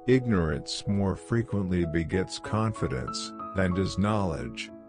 Ignorance more frequently begets confidence than does knowledge.